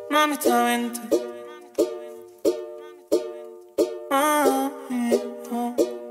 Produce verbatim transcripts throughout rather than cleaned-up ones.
Mamita, vente. Ah, yeah, oh.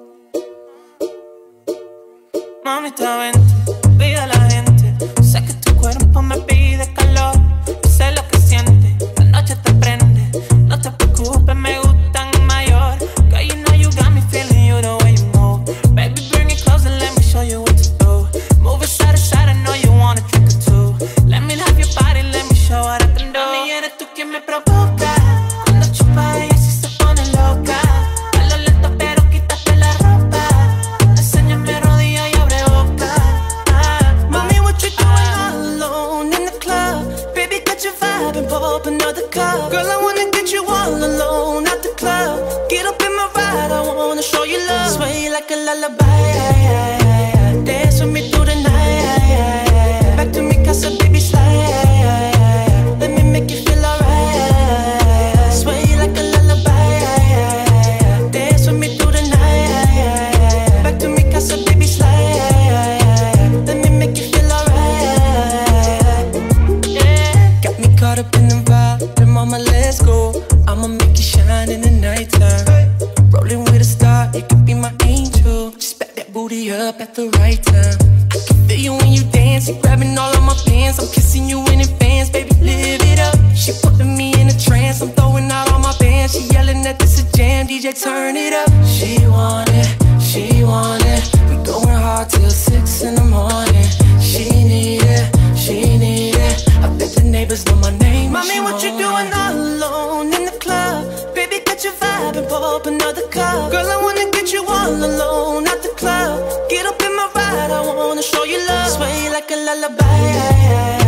Mamita, vente, pide a la gente. Sé que tu cuerpo me pide calor. Sé lo que sientes, la noche te prende. No te preocupes, me gustan mayor. Girl, you know you got me feeling you the way you move. Baby, bring it close and let me show you what to do. Move it side to side, I know you wanna trick or two. Let me love your body, let me show what I can do. Mami, eres tú quien me provoca. Cuando chupa ella sí se pone loca. A lo lento pero quítate la ropa. Enséñame rodilla y abre boca. Ah, mami, what you doing all alone in the club? Baby, got your vibe and pop another cup. Girl, I wanna get you all alone at the club. Get up in my ride, I wanna show you love. Sway like a lullaby. Dance with me through the night. Back to me, casa, baby, slide. Let me make you feel alright. Sway like a lullaby. Dance with me through the night. Back to me, casa, baby, slide. Let me make you feel alright. Yeah. Got me caught up in the vibe. Then mama, let's go. I'ma make you shine in the nighttime. Rolling with a star, you could be my angel. Just back that booty up at the right time. I can feel you when you dance, you're grabbing all of my pants. I'm kissing you in advance, baby, live it up. She putting me in a trance, I'm throwing out all my bands. She yelling that this a jam, D J turn it up. She want it, she want it. We going hard till six in the morning. She need it, she need it. I bet the neighbors know my name. Mommy, what you doing all alone in the club? Baby, got your vibe and pop another cup. Girl, I wanna get you all alone at the club. Get up in my ride, I wanna show you love. Sway like a lullaby.